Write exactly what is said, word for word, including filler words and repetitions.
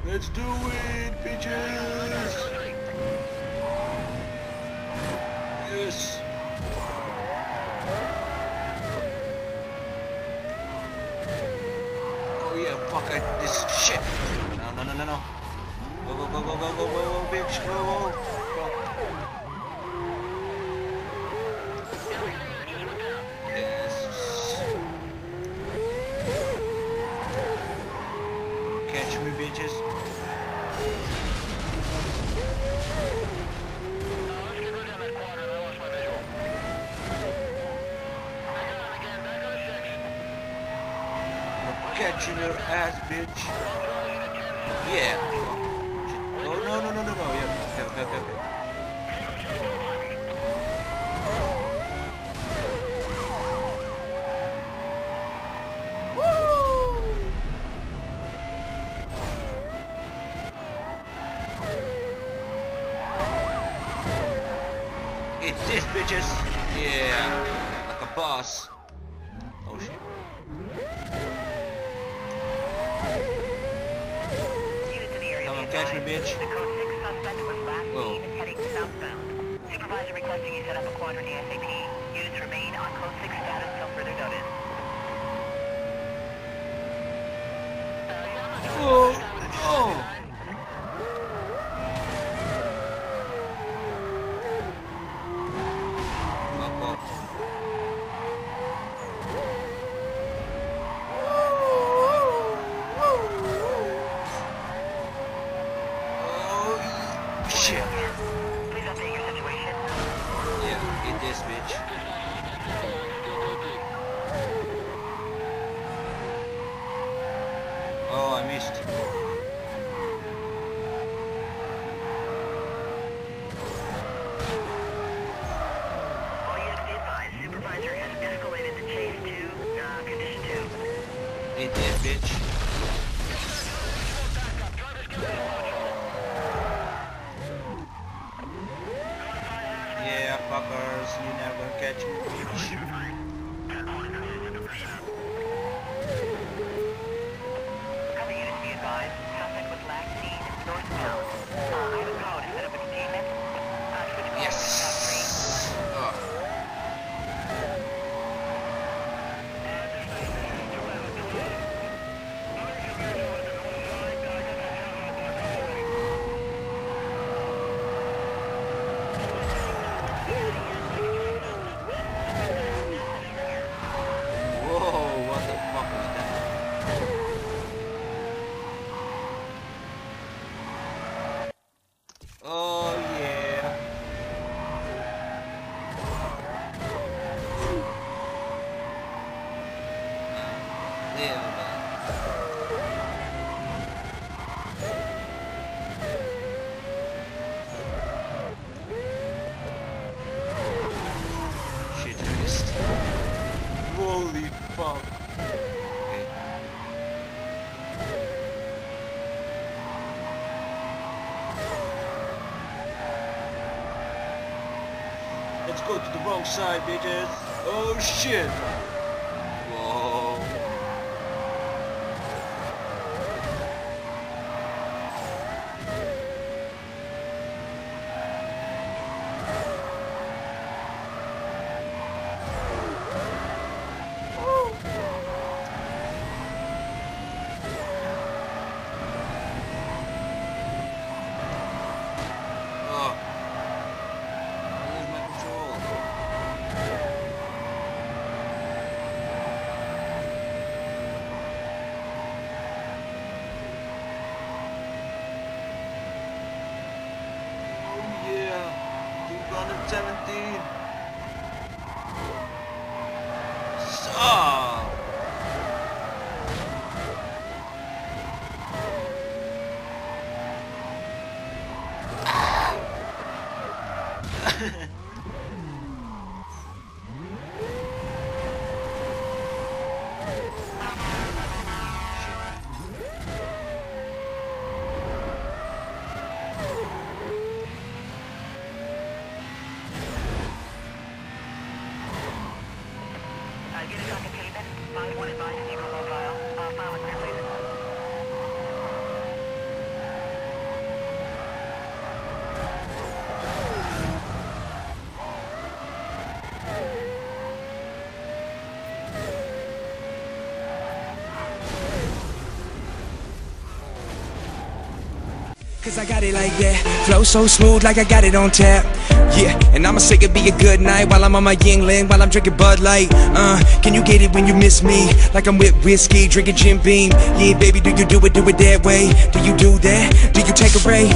Let's do it, bitches! Yes! Oh yeah, fuck I, this shit! No, no, no, no, no. Go, go, go, go, go, go, go, go, bitch, go, go! Fuck. Yes. Catch me, bitches. Catching your ass, bitch. Yeah. Oh no no no no no. Yeah. Okay okay okay. Woo! It's this, bitches. Yeah. Like a boss. Oh shit. Come on, catch me, bitch. The code six suspect was last Whoa. seen heading southbound. Supervisor requesting you set up a quadrant ASAP. Units remain on code six status till further notice. Oh, oh. Fuck off. Oh, shit. Please update your situation. Yeah, eat this, bitch. Oh, I missed. All units be advised. Supervisor has escalated the chase to uh, condition two. Eat this, bitch. Yeah, fuckers, you never catch me, bitch. Cover units be advised. Suspect was last seen northbound. Uh, I have a code to set up a containment. Uh, switch code Yes. to top three. Oh. Whoa, what the fuck was that? Oh yeah. Yeah, man. Shit, I missed. Holy fuck. Okay. Let's go to the wrong side, bitches. Oh shit. Whoa. Oh. I lose my control. Oh yeah. two hundred seventeen. Stop. Uh, units on containment. five one advised zero mobile. Uh, file it clear, please. Cause I got it like that, flow so smooth like I got it on tap. Yeah, and I'ma say it be a good night while I'm on my Yingling, while I'm drinking Bud Light. Uh, can you get it when you miss me? Like I'm with whiskey, drinking Jim Beam. Yeah, baby, do you do it, do it that way? Do you do that? Do you take a ray?